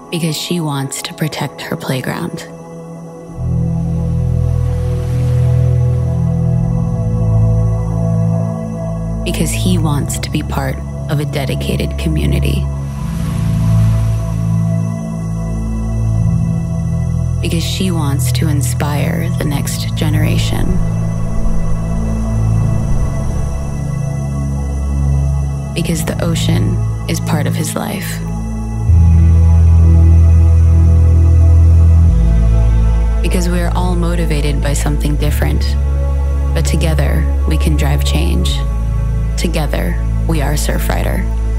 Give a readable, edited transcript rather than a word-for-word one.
Because she wants to protect her playground. Because he wants to be part of a dedicated community. Because she wants to inspire the next generation. Because the ocean is part of his life. Because we are all motivated by something different, but together we can drive change. Together, we are Surfrider.